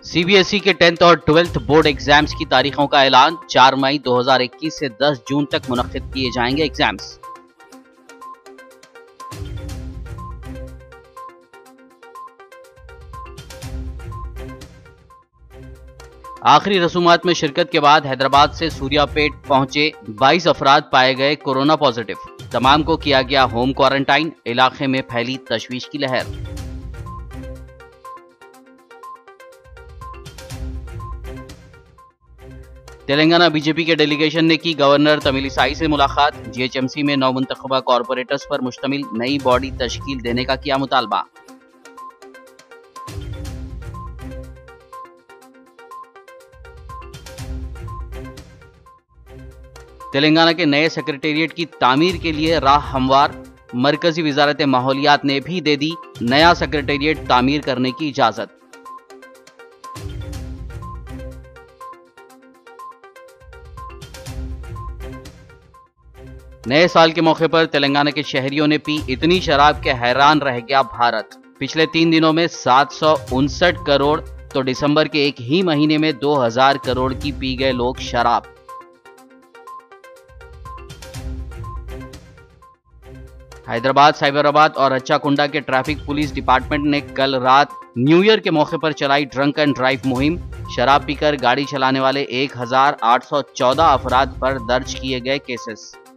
CBSE के 10th और 12th board exams की तारीखों का ऐलान। 4 मई 2021 से 10 जून तक मुनक्किद किए जाएंगे एग्जाम्स। आखिरी रसूमात में शिरकत के बाद हैदराबाद से सूर्यापेट पहुंचे 22 अफराद पाए गए कोरोना पॉजिटिव। तमाम को किया गया होम क्वारंटाइन। इलाके में फैली तशवीश की लहर। तेलंगाना बीजेपी के डेलीगेशन ने की गवर्नर तमिलिसाई से मुलाकात। जीएचएमसी में नौमुंतखबा कॉरपोरेटर्स पर मुश्तमिल नई बॉडी तश्कील देने का किया मुतालबा। तेलंगाना के नए सेक्रेटेरिएट की तामीर के लिए राह हमवार। मरकजी वजारत माहौलियात ने भी दे दी नया सेक्रेटेरिएट तामीर करने की इजाजत। नए साल के मौके पर तेलंगाना के शहरियों ने पी इतनी शराब के हैरान रह गया भारत। पिछले 3 दिनों में 759 करोड़ तो दिसंबर के एक ही महीने में 2000 करोड़ की पी गए लोग शराब। हैदराबाद, साइबराबाद और रच्चाकुंडा के ट्रैफिक पुलिस डिपार्टमेंट ने कल रात न्यू ईयर के मौके पर चलाई ड्रंक एंड ड्राइव मुहिम। शराब पीकर गाड़ी चलाने वाले 1814 अफराद पर दर्ज किए गए केसेस।